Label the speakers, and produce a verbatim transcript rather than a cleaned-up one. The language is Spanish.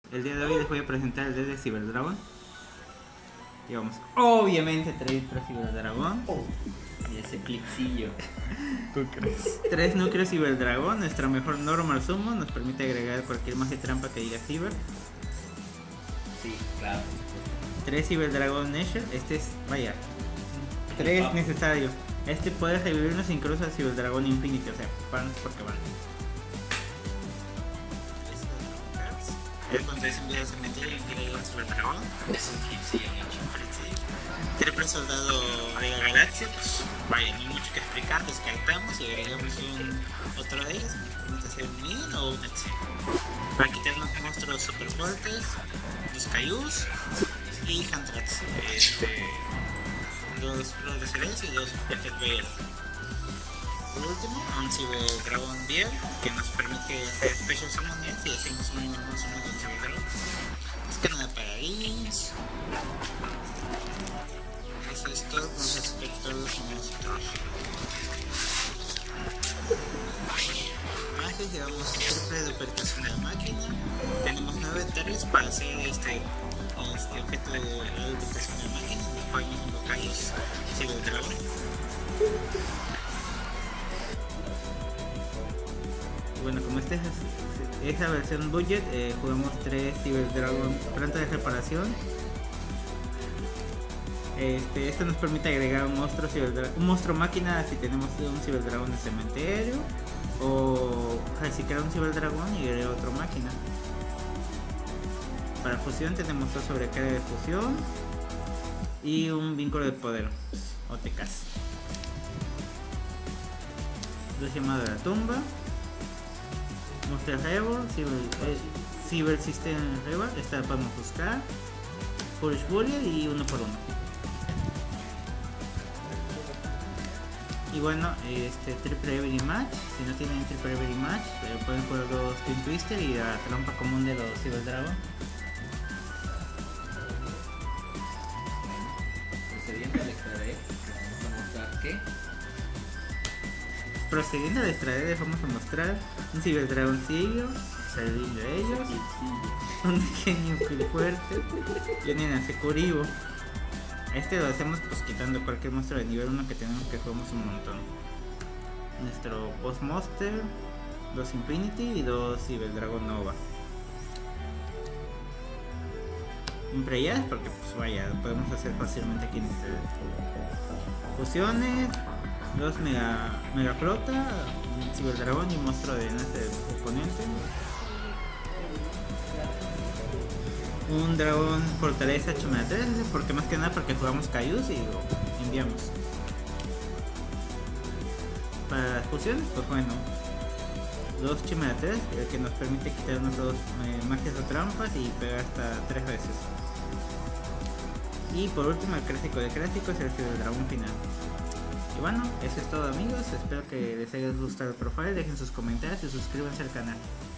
Speaker 1: El día de hoy les voy a presentar el deck de Cyber Dragon. Y vamos, obviamente traer tres Cyber Dragon.
Speaker 2: Oh. Y ese clipsillo.
Speaker 1: ¿Tú crees? Tres núcleos Cyber Dragon, nuestra mejor normal summon, nos permite agregar cualquier magia trampa que diga Cyber.
Speaker 2: Sí, claro.
Speaker 1: Tres Cyber Dragon Nation, este es, vaya, tres necesario. Este puede revivirnos incluso a Cyber Dragon Infinity, o sea, van porque van. El contra es enviado al cementerio y agrega un Cyber Dragon.
Speaker 2: Es un clipsillo mucho.
Speaker 1: Triple soldado de la galaxia, pues vaya, no hay mucho que explicar, descartamos y agregamos un, otro de ellos, permite hacer un min o un acción. Para quitarnos monstruos super fuertes, dos Kaijus y Handrats, este, dos Pros de Celeste y dos Perfect Veil. Por último, un Cyber Dragon Biel que nos permite hacer Special Summons y hacemos un normal summon de Cyber Dragon. Es que nada para Lins. Eso es todo con respecto a los monstruos. Magias, llevamos triple duplicación de la máquina. Tenemos nueve targets para hacer este, este objeto de la duplicación de la máquina. Nos podemos invocar los Cyber Dragon. Bueno, como esta es esa versión budget, eh, jugamos tres Cyber Dragon planta de reparación. Este, esto nos permite agregar un monstruo, un monstruo máquina si tenemos un Cyber Dragon de cementerio, o reciclar un Cyber Dragon y agregar otra máquina. Para fusión tenemos dos sobrecarga de fusión y un vínculo de poder, O T Ks. Dos llamadas de la tumba, Monster Reborn, Cyber, eh, Cyber System Reborn, esta la podemos buscar, Foolish Bullier y uno por uno. Y bueno, este triple every match, si no tienen triple every match, eh, pueden jugar los Twin Twister y la trampa común de los Cyber Dragon.
Speaker 2: Procediendo al extra deck, vamos a mostrar que
Speaker 1: Procediendo al extra deck, vamos a mostrar un Cyber Dragon Sigio, salir de ellos, un genio muy fuerte y un Enacecuribo. Este lo hacemos pues quitando cualquier monstruo de nivel uno que tenemos, que jugamos un montón. Nuestro Boss Monster, dos Infinity y dos Cyber Dragon Nova. Impreyadas porque pues vaya, lo podemos hacer fácilmente aquí en este deck. Fusiones, dos Mega, Mega Flota, un Cyber Dragon y un monstruo de este oponente. Un dragón fortaleza ocho menos tres, porque más que nada porque jugamos Kaijus y lo enviamos. Para las fusiones, pues bueno, dos Chimera tres, el que nos permite quitar nuestros eh, magias o trampas y pegar hasta tres veces. Y por último, el clásico de clásicos, el Cyber Dragón final. Y bueno, eso es todo, amigos, espero que les haya gustado el profile, dejen sus comentarios y suscríbanse al canal.